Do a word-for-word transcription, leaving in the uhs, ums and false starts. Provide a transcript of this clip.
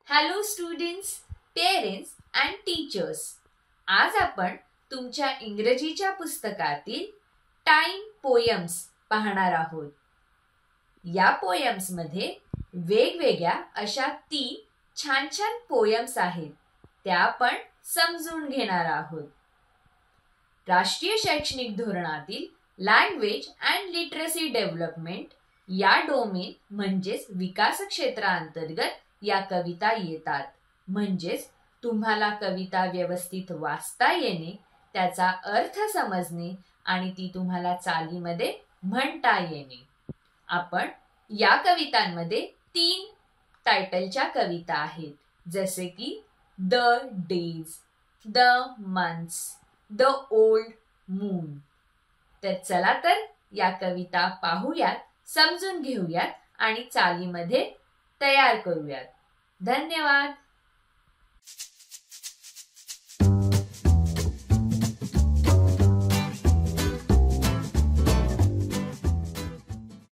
Hello students, parents and teachers. आज आपण तुमच्या इंग्रजीच्या पुस्तकातील टाइम पोयम्स पाहणार आहोत. या पोयम्स मध्ये वेगवेगळ्या अशा तीन छान छान पोयम्स आहेत. त्या आपण समजून घेणार आहोत. राष्ट्रीय शैक्षणिक धोरणातील लँग्वेज अँड लिटरसी डेव्हलपमेंट या डोमेन म्हणजेच विकास क्षेत्रांतर्गत या कविता येतात. म्हणजेच तुम्हाला कविता व्यवस्थित वाचता येणे, त्याचा अर्थ समजणे आणि ती तुम्हाला चालीमध्ये म्हणता येणे. आपण या कवितांमध्ये तीन टायटलच्या कविता आहेत, जसे की the days, the months, the old moon. तर चला तर या कविता पाहूयात, समजून घेऊयात आणि चालीमध्ये तयार करूयात. धन्यवाद.